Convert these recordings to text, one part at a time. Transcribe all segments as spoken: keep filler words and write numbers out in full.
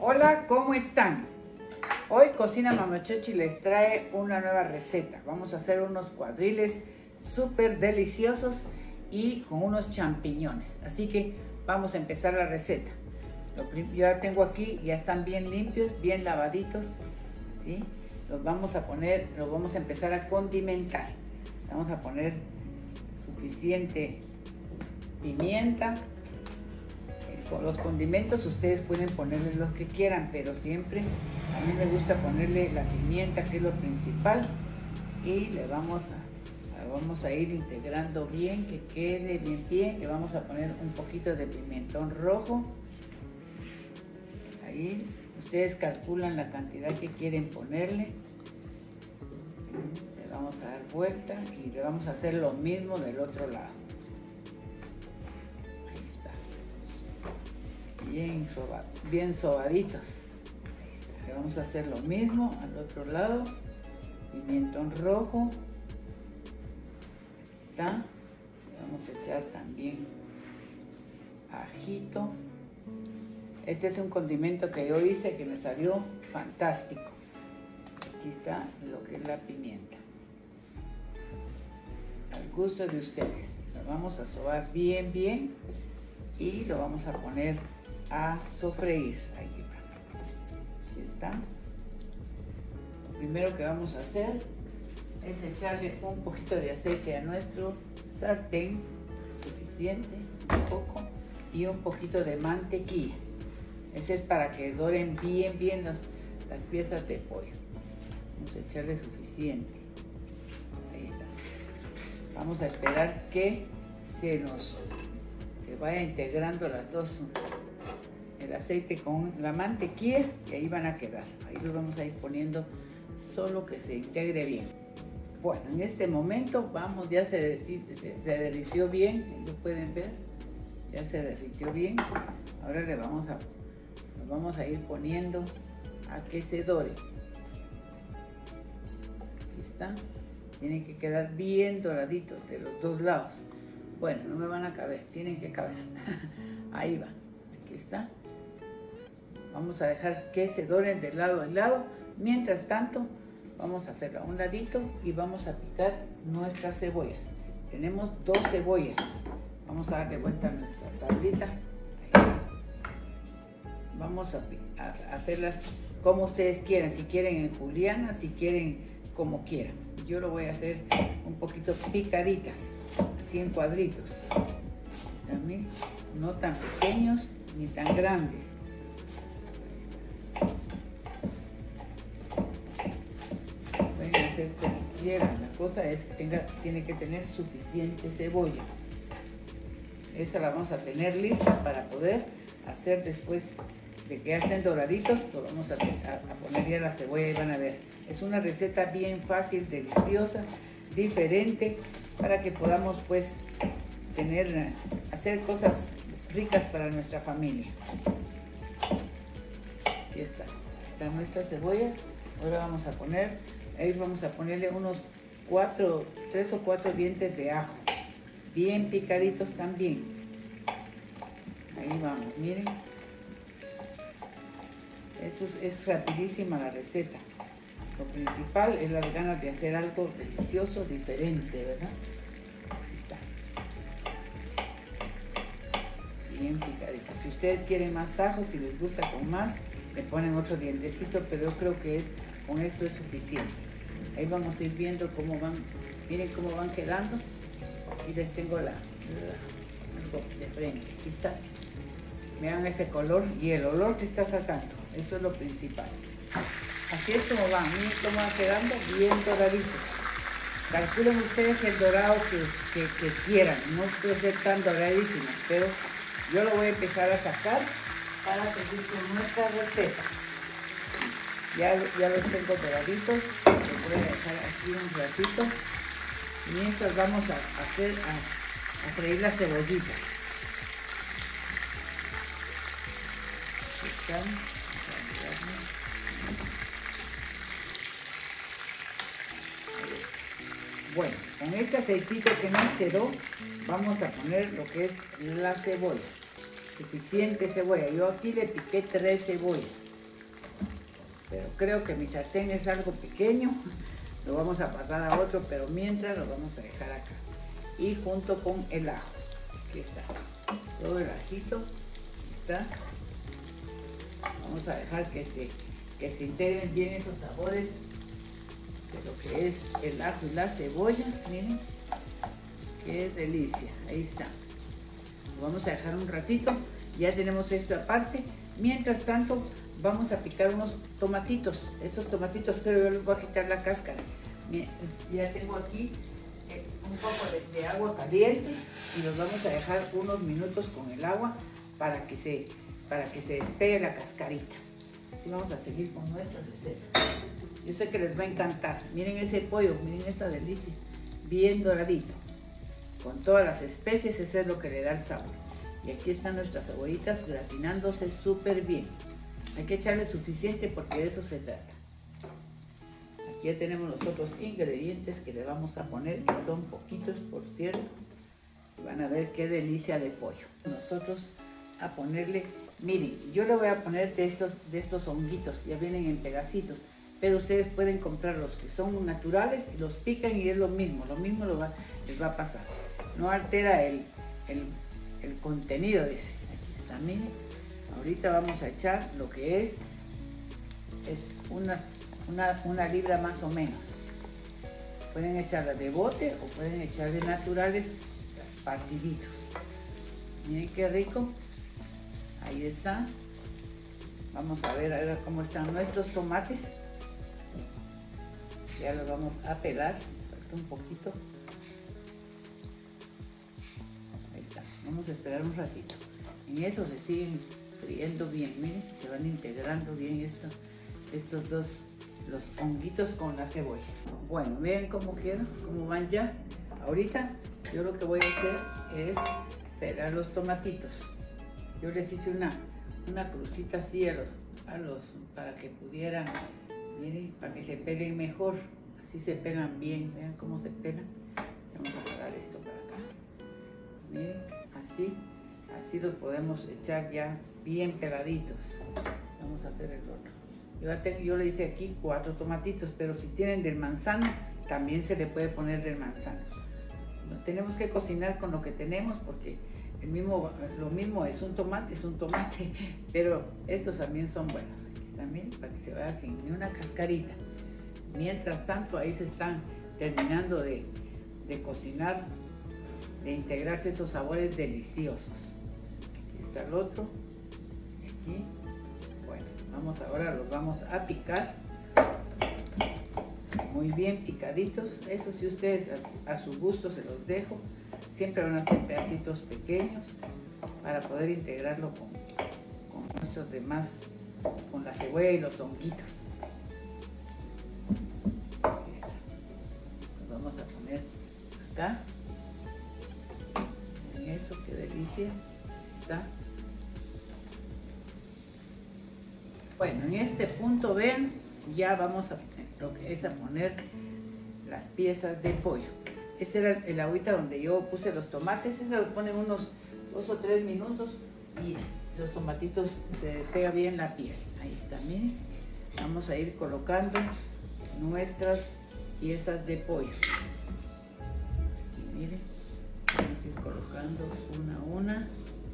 Hola, ¿cómo están? Hoy Cocina Mama Chochi les trae una nueva receta. Vamos a hacer unos cuadriles súper deliciosos y con unos champiñones. Así que vamos a empezar la receta. Lo yo ya tengo aquí, ya están bien limpios, bien lavaditos, ¿sí? Los vamos a poner, los vamos a empezar a condimentar. Vamos a poner suficiente pimienta. Los condimentos ustedes pueden ponerle los que quieran, pero siempre a mí me gusta ponerle la pimienta, que es lo principal, y le vamos a, vamos a ir integrando bien, que quede bien bien. Le vamos a poner un poquito de pimentón rojo. Ahí ustedes calculan la cantidad que quieren ponerle. Le vamos a dar vuelta y le vamos a hacer lo mismo del otro lado. Bien, sobado, bien sobaditos. Ahí está. Le vamos a hacer lo mismo al otro lado. Pimentón rojo. Ahí está. Le vamos a echar también ajito. Este es un condimento que yo hice que me salió fantástico. Aquí está lo que es la pimienta. Al gusto de ustedes. Lo vamos a sobar bien, bien. Y lo vamos a poner a sofreír. Aquí va. Aquí está. Lo primero que vamos a hacer es echarle un poquito de aceite a nuestro sartén, suficiente, un poco, y un poquito de mantequilla. Ese es para que doren bien, bien las, las piezas de pollo. Vamos a echarle suficiente. Ahí está. Vamos a esperar que se nos se vaya integrando las dos, el aceite con la mantequilla, y ahí van a quedar. Ahí lo vamos a ir poniendo, solo que se integre bien. Bueno, en este momento vamos, ya se, se, se derritió bien, lo pueden ver, ya se derritió bien. Ahora le vamos a, lo vamos a ir poniendo a que se dore. Aquí está, tienen que quedar bien doraditos de los dos lados. Bueno, no me van a caber, tienen que caber. Ahí va, aquí está. Vamos a dejar que se doren de lado a lado. Mientras tanto, vamos a hacerlo a un ladito y vamos a picar nuestras cebollas. Tenemos dos cebollas. Vamos a darle vuelta a nuestra tablita. Ahí está. Vamos a, a hacerlas como ustedes quieran. Si quieren en juliana, si quieren como quieran. Yo lo voy a hacer un poquito picaditas, así en cuadritos. También no tan pequeños ni tan grandes. Pueden hacer como quieran. La cosa es que tenga, tiene que tener suficiente cebolla. Esa la vamos a tener lista para poder hacer después de que ya estén doraditos. Lo vamos a, a, a poner ya la cebolla y van a ver. Es una receta bien fácil, deliciosa, diferente, para que podamos pues tener, hacer cosas ricas para nuestra familia. Aquí está, está nuestra cebolla. Ahora vamos a poner, ahí vamos a ponerle unos cuatro, tres o cuatro dientes de ajo, bien picaditos también. Ahí vamos, miren. Esto es, es rapidísima la receta. Lo principal es las ganas de hacer algo delicioso, diferente, ¿verdad? Aquí está. Bien picadito. Si ustedes quieren más ajo, si les gusta con más, le ponen otro dientecito, pero yo creo que es, con esto es suficiente. Ahí vamos a ir viendo cómo van, miren cómo van quedando. Aquí les tengo la, la de frente. Aquí está. Vean ese color y el olor que está sacando. Eso es lo principal. Así es como van, miren cómo van quedando bien doraditos. Calculen ustedes el dorado que, que, que quieran, no puede ser tan doradísimo, pero yo lo voy a empezar a sacar para seguir con nuestra receta. Ya, ya los tengo doraditos, los voy a dejar aquí un ratito, mientras vamos a hacer, a, a freír la cebollita. Aquí están. Bueno, con este aceitito que nos quedó, vamos a poner lo que es la cebolla. Suficiente cebolla. Yo aquí le piqué tres cebollas. pero creo que mi sartén es algo pequeño, lo vamos a pasar a otro, pero mientras lo vamos a dejar acá. Y junto con el ajo, aquí está, todo el ajito, aquí está. Vamos a dejar que se, que se integren bien esos sabores de lo que es el ajo y la cebolla, miren, qué delicia, ahí está. Lo vamos a dejar un ratito, ya tenemos esto aparte. Mientras tanto, vamos a picar unos tomatitos, esos tomatitos, pero yo les voy a quitar la cáscara. Ya tengo aquí eh, un poco de, de agua caliente y los vamos a dejar unos minutos con el agua para que se, para que se despegue la cascarita. Así vamos a seguir con nuestra receta. Yo sé que les va a encantar. Miren ese pollo, miren esta delicia, bien doradito, con todas las especies, ese es lo que le da el sabor. Y aquí están nuestras cebollitas gratinándose súper bien. Hay que echarle suficiente porque de eso se trata. Aquí ya tenemos los otros ingredientes que le vamos a poner, que son poquitos, por cierto. Van a ver qué delicia de pollo. Nosotros a ponerle, miren, yo le voy a poner de estos, de estos honguitos, ya vienen en pedacitos, pero ustedes pueden comprar los que son naturales y los pican y es lo mismo, lo mismo lo va, les va a pasar. No altera el, el, el contenido, dice. Aquí está, miren. Ahorita vamos a echar lo que es, es una, una, una libra más o menos. Pueden echarla de bote o pueden echarle naturales partiditos. Miren qué rico. Ahí está. Vamos a ver ahora cómo están nuestros tomates. Ya los vamos a pelar. Falta un poquito. Ahí está. Vamos a esperar un ratito. En eso se siguen friendo bien. Miren, se van integrando bien esto, estos dos, los honguitos con la cebolla. Bueno, vean cómo quedan, cómo van ya. Ahorita yo lo que voy a hacer es pelar los tomatitos. Yo les hice una, una crucita así a los, a los, para que pudieran, miren, para que se pelen mejor. Así se pelan bien, vean cómo se pelan. Vamos a sacar esto para acá. Miren, así, así los podemos echar ya bien peladitos. Vamos a hacer el otro. Yo, ya tengo, yo le hice aquí cuatro tomatitos, pero si tienen del manzano, también se le puede poner del manzano. No tenemos que cocinar con lo que tenemos porque el mismo, lo mismo es un tomate, es un tomate, pero estos también son buenos. Aquí también, para que se vaya sin ni una cascarita. Mientras tanto, ahí se están terminando de, de cocinar, de integrarse esos sabores deliciosos. Aquí está el otro. Aquí. Bueno, vamos ahora, los vamos a picar. Muy bien picaditos. Eso si ustedes a, a su gusto se los dejo. Siempre van a ser pedacitos pequeños para poder integrarlo con, con nuestros demás, con la cebolla y los honguitos. Los vamos a poner acá. Miren esto, qué delicia. Está. Bueno, en este punto, vean, ya vamos a lo que es a poner las piezas de pollo. Este era el agüita donde yo puse los tomates. Eso los ponen unos dos o tres minutos y los tomatitos se pega bien la piel. Ahí está, miren. Vamos a ir colocando nuestras piezas de pollo. Y miren, vamos a ir colocando una a una.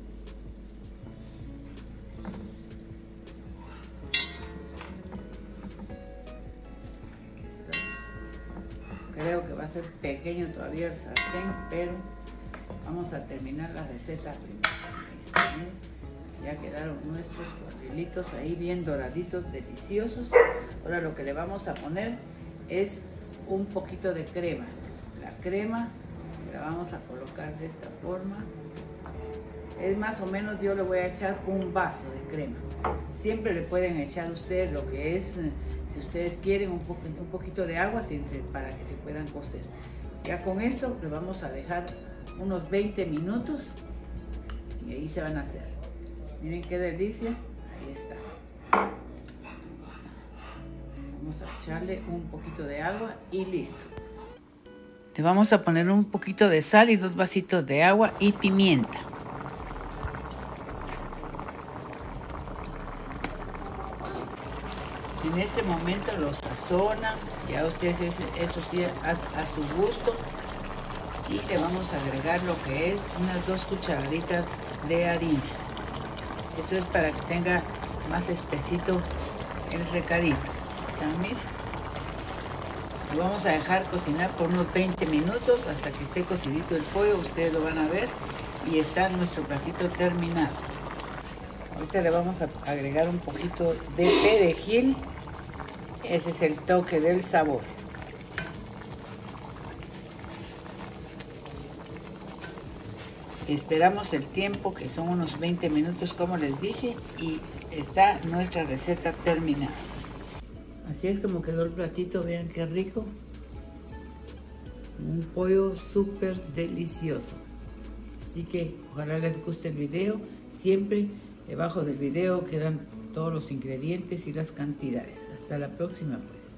Creo que va a ser pequeño todavía el sartén, pero vamos a terminar la receta primero. Ahí está, ¿bien? Ya quedaron nuestros cuadrilitos ahí bien doraditos, deliciosos. Ahora lo que le vamos a poner es un poquito de crema. La crema la vamos a colocar de esta forma. Es más o menos, yo le voy a echar un vaso de crema. Siempre le pueden echar ustedes lo que es, si ustedes quieren, un, po un poquito de agua siempre para que se puedan cocer. Ya con esto le vamos a dejar unos veinte minutos y ahí se van a hacer. Miren qué delicia. Ahí está. Vamos a echarle un poquito de agua y listo. Le vamos a poner un poquito de sal y dos vasitos de agua y pimienta. En este momento lo sazonan, ya ustedes eso sí a, a su gusto, y le vamos a agregar lo que es unas dos cucharaditas de harina. Esto es para que tenga más espesito el recadito. También lo vamos a dejar cocinar por unos veinte minutos hasta que esté cocidito el pollo. Ustedes lo van a ver y está nuestro platito terminado. Ahorita le vamos a agregar un poquito de perejil. Ese es el toque del sabor. Esperamos el tiempo, que son unos veinte minutos como les dije, y está nuestra receta terminada. Así es como quedó el platito, vean qué rico. Un pollo súper delicioso. Así que ojalá les guste el video. Siempre debajo del video quedan todos los ingredientes y las cantidades. Hasta la próxima pues.